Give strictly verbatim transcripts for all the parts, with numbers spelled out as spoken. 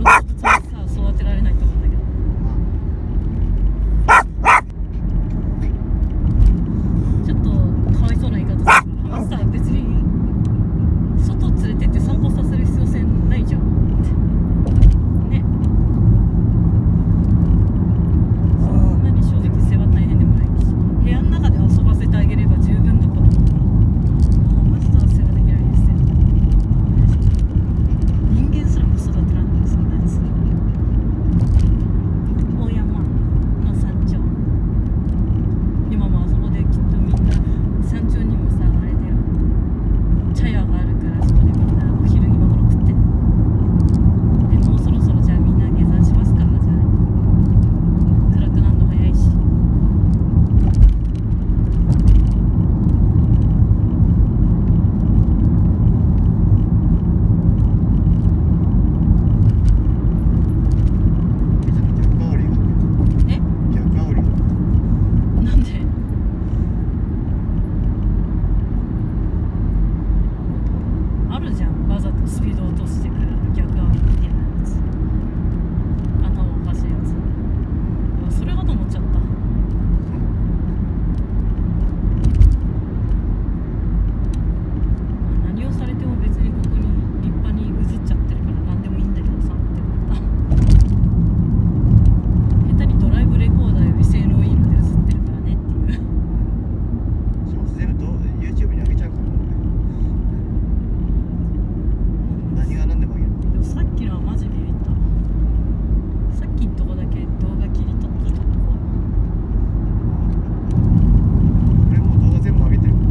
普通にさ育てられないと思うんだけど。ちょっとかわいそうな言い方するから、ハムスター別に外連れてって散歩させる必要性ないじゃんね。そんなに正直世話大変でもないし、部屋の中で遊ばせてあげれば十分な子供。ハムスター世話できないですよ。人間すらも育てられないそんなやつ。大山の山頂、今もあそこできっとみんな山頂にもさあれだよ、茶屋があるから、そこでみんなお昼今頃食ってんの。でもうそろそろじゃあみんな下山しますか。じゃあ暗くなるの早いし。あるじゃん、わざとスピード落としてくる逆アウトみたいなやつ、頭おかしいやつ。それかと思っちゃった。何をされても別にここに立派に映っちゃってるから何でもいいんだけどさって思った。下手にドライブレコーダーより性能いいので映ってるからねっていう。 全部 YouTube に上げちゃうから何が何でもあげる。 でもさっきのはマジビビった。さっきのとこだけ動画切り取ったとこ。 俺もう動画全部上げてる。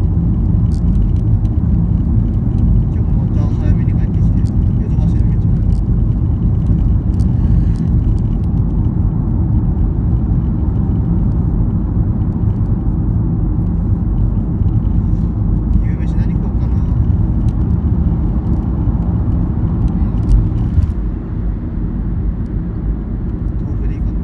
今日もまた早めに帰ってきてヨドバシで上げちゃう。夕飯何食おうかな。豆腐でいいかな。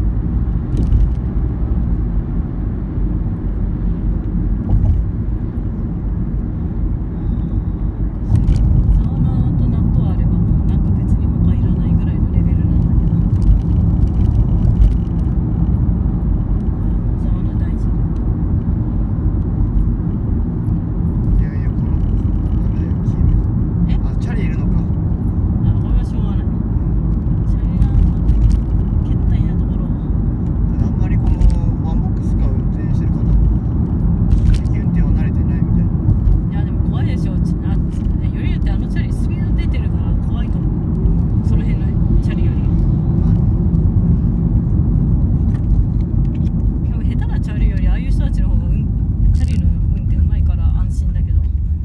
サウナと納豆あればもうなんか別に他いらないぐらいのレベルなんだけど。サウナ大事。 いやいや、このダメだよ、黄色い。 えあ、チャリいるのか。 あ、これはしょうがない。チャリランけったいなところ。 あんまりこのワンボックスカー運転してる方も比較的運転は慣れてないみたいな。 いやでも怖いでしょ。ちあねより言ってあのチャリスピード出てるから怖いと思う。その辺のチャリより。しかも下手なチャリよりああいう人たちの方が、うん、チャリの運転うまいから安心だけど。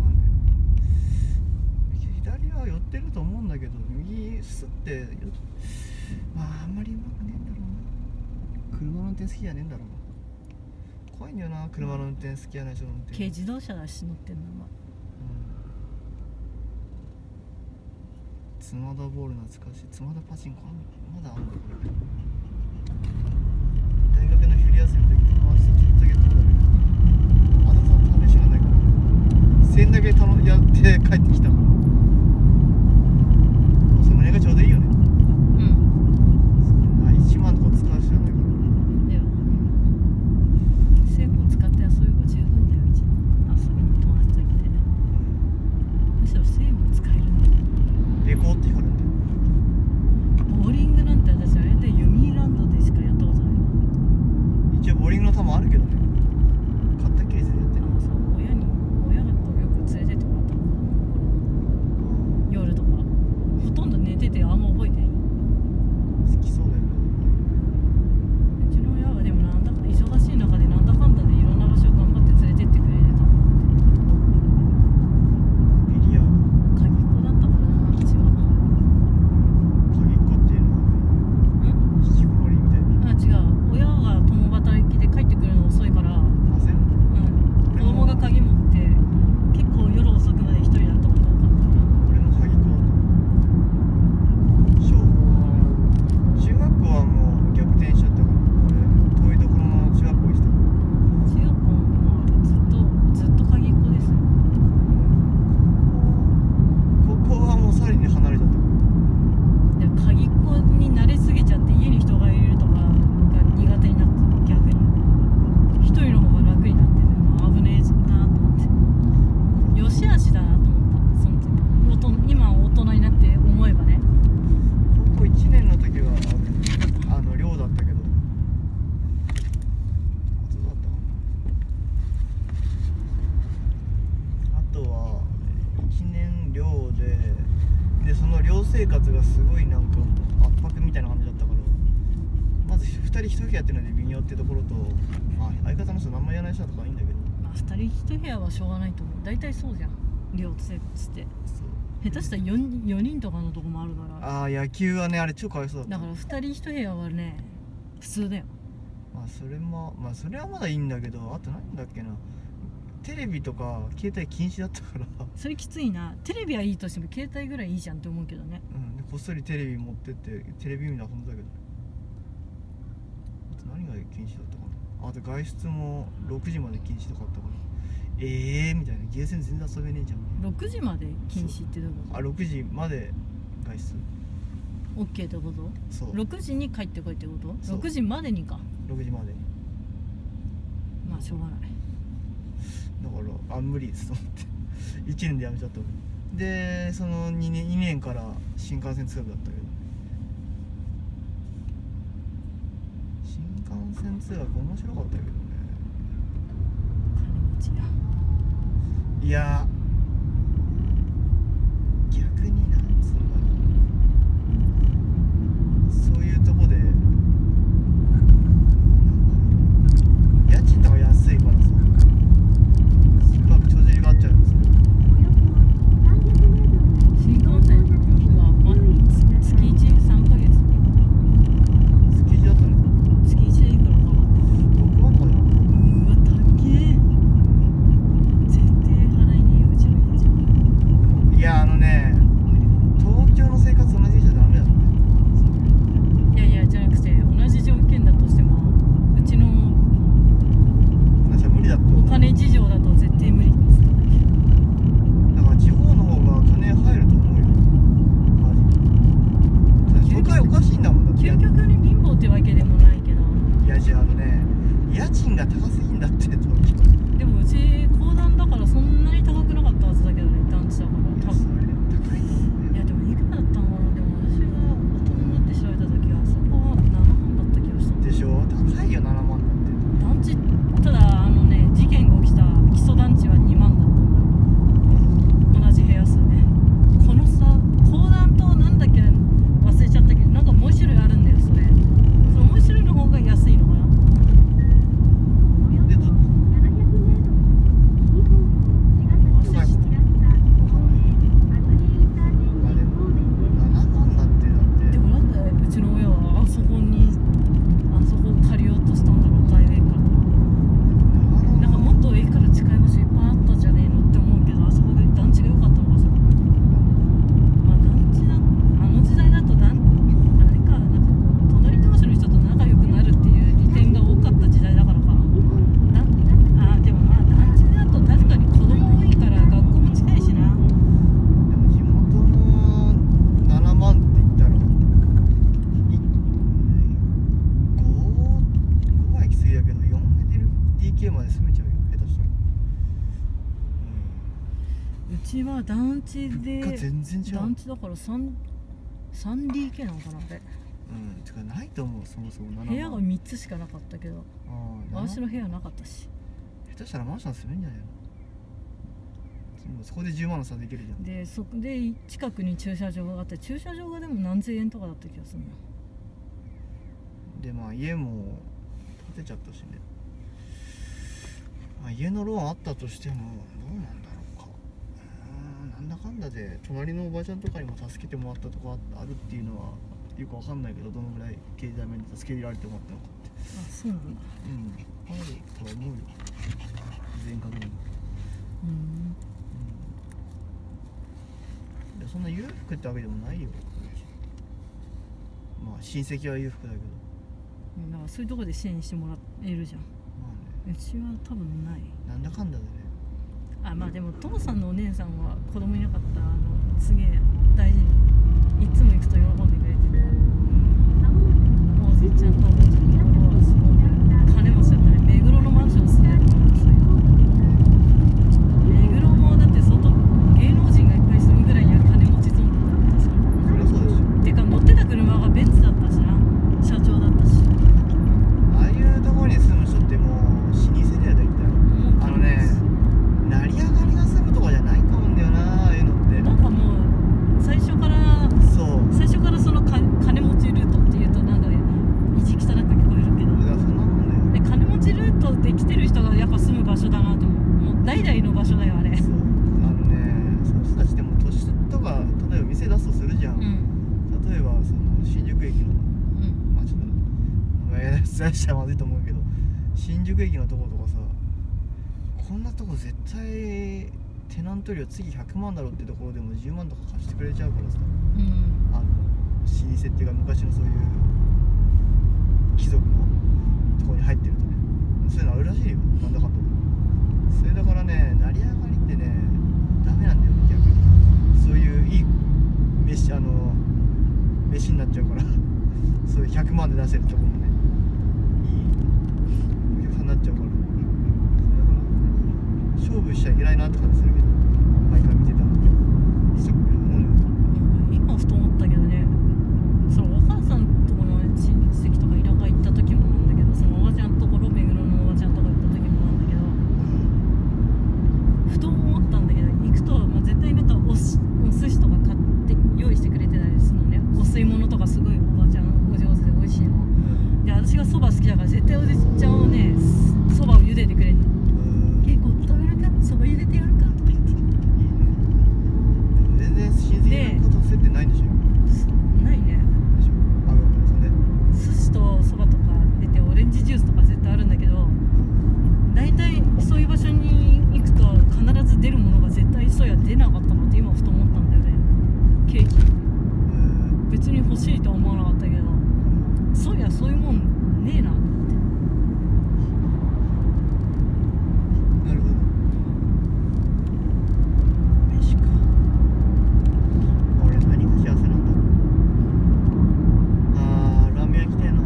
左は寄ってると思うんだけど、右すってよ、まああんまりうまくねえんだろうな。車の運転好きじゃねえんだろうな。怖いんだよな、車の運転好きやない人の運転。 軽自動車だし乗ってんの今。 ツマダボール懐かしい。ツマダパチンコあんのまだあんのこれ。大学の昼休みの時友達とちょっとだけどうだけど、あなたの試しがないからせんだけたのやって帰ってきたから、その辺がちょうどいいよね。 うんあいちまんとか使う人じゃないから。 いや、セーブを使って遊べば十分だよ。一日遊びに友達と行って。むしろセーブを使えるんだよ。 レコーって光るんだよ。 ボーリングなんて私あれでユミーランドでしかやったことないわ。 一応ボーリングの球あるけどね、買ったケースでやってる。 あ、そう、親に親とよく連れてってもらったのかな。 生活がすごいなんか圧迫みたいな感じだったから、まずふたり一部屋っていうので微妙ってところと、まあ、相方の人何も言わない人とかはいいんだけど、 まあ、ふたりいち部屋はしょうがないと思う。大体そうじゃん、寮生活って。 そう下手したら よにん, よにんとかのとこもあるから。 ああ野球はねあれ超かわいそうだった。 だからふたりいち部屋はね普通だよ。 まあそれもまあそれはまだいいんだけど、あとなんだっけな、テレビとか携帯禁止だったからそれきついな。テレビはいいとしても携帯ぐらいいいじゃんって思うけどね。 うんでこっそりテレビ持ってってテレビ見で遊んでたけど、あと何が禁止だったかな、あと外出もろくじまで禁止とかあったから、ええーみたいな、ゲーセン全然遊べねえじゃん。 ろくじまで禁止ってどういうこあろくじまで外出と？ OK ってこと？ そうろくじに帰ってこいってこと？ そうろくじまでにか。 ろくじまでまあしょうがない。 だからあ無理ですと思っていちねんでやめちゃったので、その2年、にねんから新幹線通学だったけど、新幹線通学面白かったけどね。 金持ちや。 いや逆になんつうんだろう、そういうとこで家賃とか安いからさ、うまく帳尻が合っちゃうんですよ。 新幹線は、ま、月いち、さんかげつ月いちだったね。 月いちでいくらかな。 ろくまんとかじゃなくて、 うわ高え。絶対払いねえようちの家じゃ。 いやあのね東京の生活同じじゃダメだって。 いやいやじゃなくて同じ条件だとしてもうちの私は無理だと思う。 お金事情だと絶対無理っつっただけ。 だから地方の方が金入ると思うよマジ。都会おかしいんだもんだって。 究極に貧乏ってわけでもないけど、 いやじゃああのね家賃が高すぎんだって東京。 でもうち公団だからそんなに高くなかったはずだけどね、団地だから多分。 それでも高いと思うね。 いやでもいくらだったのかな。でも私が大人になって調べた時はあそこはななまんだった気がしたんだ。 でしょ、高いよななまんなんて。 団地ただあのね事件が起きた基礎団地はにまんだったんだよ、同じ部屋数で。このさ公団となんだっけ忘れちゃったけど、なんかもう一種類あるんだよそれ。そのもう一種類の方が安いのかな。 でど忘れちゃった。 まあでもななまんなんてだってでもなんでうちの親はあそこにあそこを借りようとしたんだろう、大学から。なんかもっと駅から近い場所いっぱいあったんじゃねえのって思うけど、あそこで団地が良かったのかしら。まあ団地だ、あの時代だと団あれか、なんかこう隣同士の人と仲良くなるっていう利点が多かった時代だからか。だあでもまあ団地だと確かに子供多いから学校も近いしな。 でも地元のななまんって言ったらごは行き過ぎだけど よんエルディーケー まで住めちゃうよ下手したら。 うちは団地で物価全然違う。 団地だから 3, 3DK なのかなあれ。 うんてかないと思うそもそもななまん。 部屋がみっつしかなかったけど、 ああ私の部屋なかったし。 下手したらマンション住めんじゃないの。もうそこでじゅうまんの差できるじゃん。 でそこで近くに駐車場があって、駐車場がでも何千円とかだった気がするの。 でまあ家も建てちゃったしね、まあ、家のローンあったとしてもどうなんだろうか。うーんなんだかんだで隣のおばあちゃんとかにも助けてもらったとこあるっていうのはよくわかんないけど、どのぐらい経済面で助けられてもらったのかって。 あ、そうなんだ。 うんあるとは思うよ全額に。 うんでそんな裕福ってわけでもないよ。まあ親戚は裕福だけど、 だからそういうところで支援してもらえるじゃん。 まあねうちは多分ない。 なんだかんだでね。 あ、まあでも父さんのお姉さんは子供いなかったらあのすげえ大事にいつも行くと喜んでくれてるから、おじいちゃんとおばあちゃんのことはすごく金持ちだったね。目黒のマンション住んでると思うんですよ。目黒もだって相当芸能人がいっぱい住むぐらいには金持ちゾーンだったんですよ。 そりゃそうでしょ。 てか乗ってた車がベンツだったしな、社長だったし。 ああいうところに住む人ってもう老舗だよ大体。あのね成り上がりが住むとかじゃないと思うんだよな、ああいうのって。 なんかもう最初からそう伝えしたらまずいと思うけど、新宿駅のところとかさ、こんなとこ絶対テナント料次ひゃくまんだろってところでもじゅうまんとか貸してくれちゃうからさ、 うんあの老舗っていうか昔のそういう貴族のところに入ってるとね、そういうのあるらしいよ、なんだかんだ。それだからね、成り上がりってねダメなんだよね、逆に。そういういい飯、あの飯になっちゃうからそういうひゃくまんで出せるところもね、いいお客さんになっちゃうから、だから勝負しちゃいけないなって感じするけど、毎回見てたらそっか、うん、 今ふと思ったけどね、そのお母さんとこの親戚とか田舎行った時もなんだけど、そのおばちゃんところ、目黒のおばちゃんとか行った時もなんだけど、ふと思ったんだけど、行くと、まあ、絶対なんかおすお寿司とか買って用意してくれてたりするのね。お吸い物とかすごいおばちゃんお上手で美味しいので、私がそば好きだから絶対おじちゃんをね、そばを茹でてくれるの。結構食べるか、そば茹でてやるかとか言って。 全然親戚の方接点ないんでしょ。 ないね。 でしょ。あ、ごめんなさいね。 寿司とそばとか出て、オレンジジュースとか絶対あるんだけど、大体そういう場所に行くと必ず出るものが絶対そうや出なかったなって今ふと思ったんだよね。ケーキ別に欲しいとは思わなかったけど、そういやそういうもんねえなと思って。 なるほど。飯か。俺何が幸せなんだろう。あー、ラーメン屋来てえな。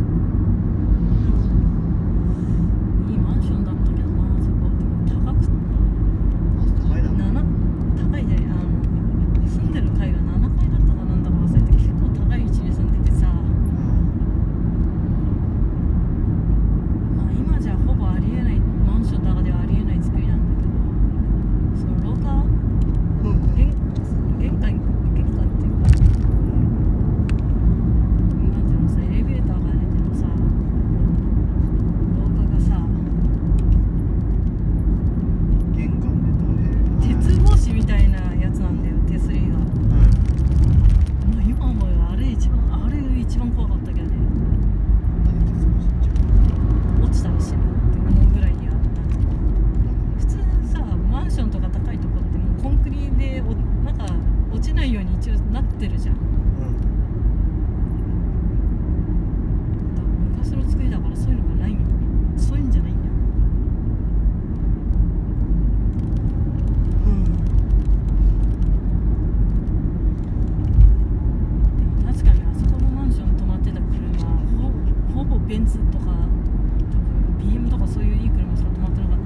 いいマンションだったけどな、そこ。でも高くまず高いだろ。 なな高いね。あの住んでる階がななかいだったかなんだか忘れて、結構高い位置に住んでてさ、まあ今じゃほぼありえない、マンションの中ではありえない作りなんだけど、その廊下、玄玄関玄関っていうか、なんていうのさ、エレベーターが出てもさ、廊下がさ、 玄関で大変。 鉄格子みたいなやつなんだよ、手すりが。 うん。 まあ今思えばあれ一番あれ一番怖かったけどね。 何で鉄格子っちゃう。 落ちたら死ぬって思うぐらいには。普通さ、マンションとか高いとこってもうコンクリでおなんか落ちないように一応なってるじゃん。昔の作りだからそういうのがないの。そういうんじゃないんだよ。でも確かにあそこのマンションに止まってた車はほほぼベンツとか多分 ビーエム とかそういういい車しか止まってなかった。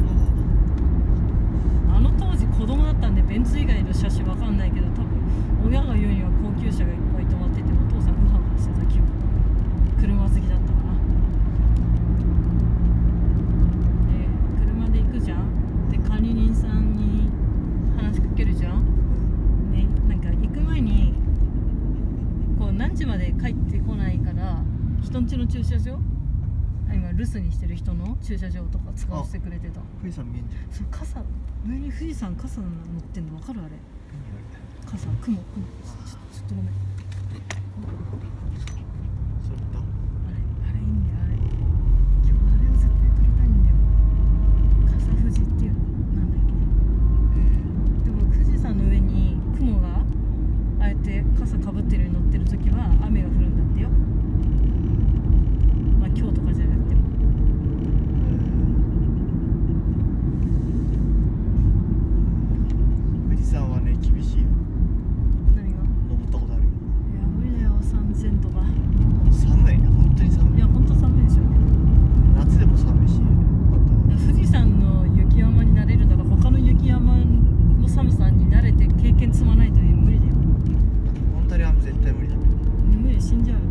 あの当時子供だったんでベンツ以外の車種わかんないけど、多分親が言うには高級車がいっぱい止まってて、お父さんウハウハしてた記憶、車好きだったかな。で車で行くじゃん。で管理人さんに話しかけるじゃんね。なんか行く前にこう何時まで帰ってこないから人ん家の駐車場、あ今留守にしてる人の駐車場とか使わせてくれてた。 富士山見えんじゃん。 そう傘、上に富士山傘乗ってんの分かる？あれ傘、雲、雲、ちょちょっとごめん。 それだ。 あれ、あれいいんだよ、あれ。今日あれを絶対撮りたいんだよ。傘富士っていうの、なんだっけ。でも富士山の上に雲がああやって傘かぶってるように乗ってる時は雨が降るんだってよ。まあ今日とかじゃなくても。 富士山はね、厳しいよ。 何が？ 登ったことあるよ。 いや無理だよ、さんぜんとか。 寒いね、本当に寒い。 いやほんと寒いでしょうね。 夏でも寒いし、あ富士山の雪山になれるなら他の雪山の寒さに慣れて経験積まないと無理だよ。 とモンタリは絶対無理だね。 無理、死んじゃうよ。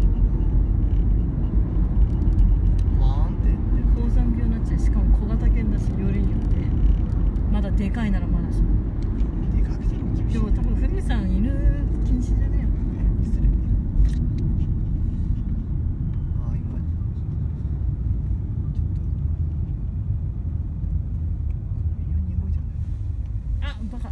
まあんって言って高山病になっちゃう。しかも小型犬だし、よりによってまだでかいならまだしも。 でかくても厳しい。 でも多分富士山犬禁止じゃねえよ。 失礼。ああ、今ちょっと微妙に動いてるんだよ。 あ、バカ。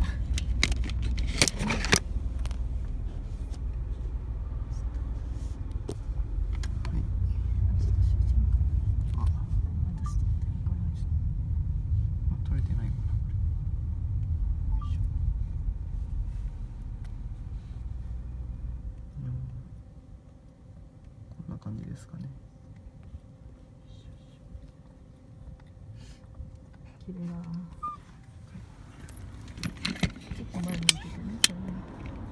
はい。 ちょっと集中感じですかね。 綺麗な。ちょっと前に見ててね、これね。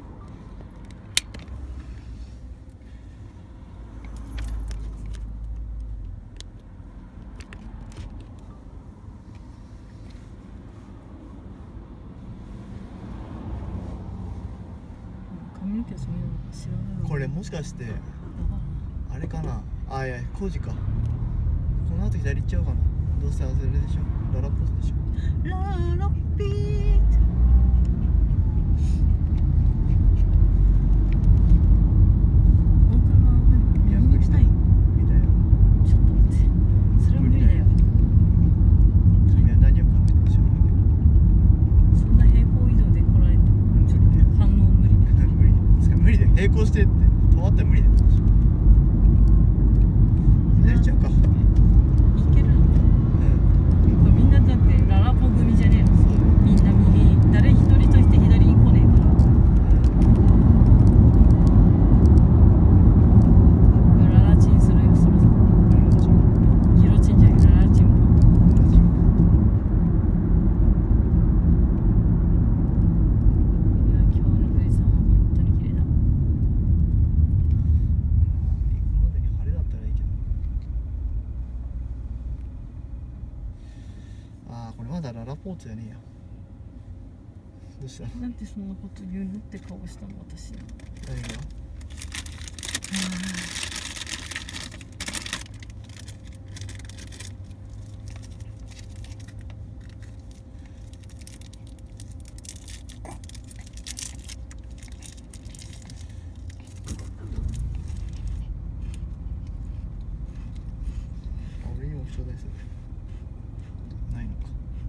髪の毛染めるのか知らない。 これもしかしてあれかな。あ、いや工事か。この後左行っちゃうかな。どうせ外れでしょ。ララポートでしょ。 ララピート。この車見に行きたい。 みたいな。 ちょっと待って、それは無理だよ。 君は何を考えてるでしょうそんな平行移動で来られてもちょっと反応無理だよ。 無理ですか。無理で並行してって止まったら無理だよ。左行っちゃうか。 いけるの？これみんなだってララポ組じゃねえの？みんな右、誰一人として左に来ねえから。ララチンするよ、そろそろ。ギロチンじゃない、ララチンも。いや、今日の富士山は本当に綺麗だ。 行くまでに晴れだったらいいけど。ああ、これまだララポートじゃねえや。どうした？ なんでそんなこと言うのって顔したの私。 何が？あ、俺にも頂戴する。ないのか。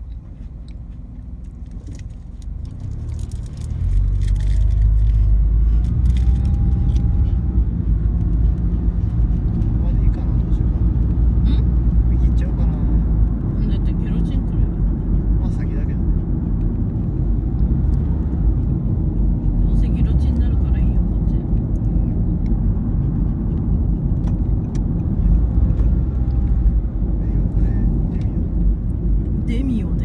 まだいいかな。どうしようかな。 ん？ 右行っちゃおうかな。 だってゲロチン来るよ。 まあ先だけどね。 どうせギロチンになるからいいよ、こっち。 これ見てみよう。 デミオです。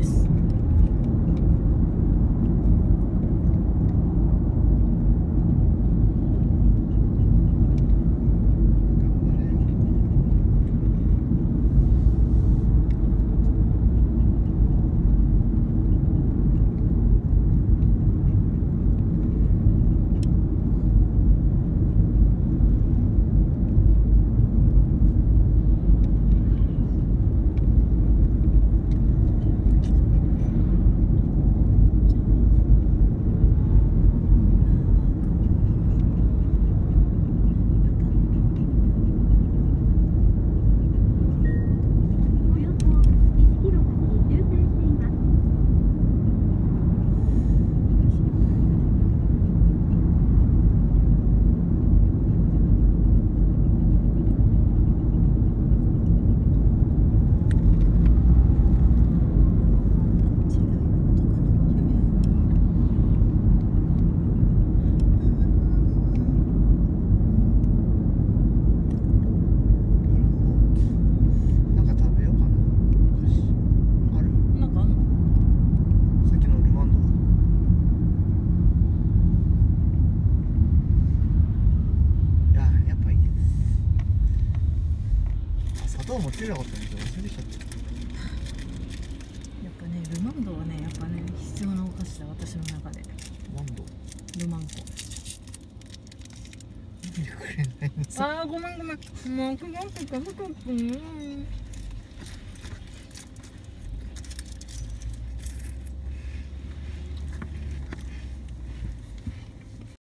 なんか食べようかな。お菓子ある？ なんかあんの？ さっきのルマンドは。いや、やっぱいいです。あ、砂糖持ってればよかったんだけど忘れちゃった。 やっぱね、ルマンドはね、やっぱね、必要なお菓子だ、私の中で。 ルマンドルマンコ。 見てくれないのさ。 あー、ごめんごめん。もう、くまんくか、くかくん。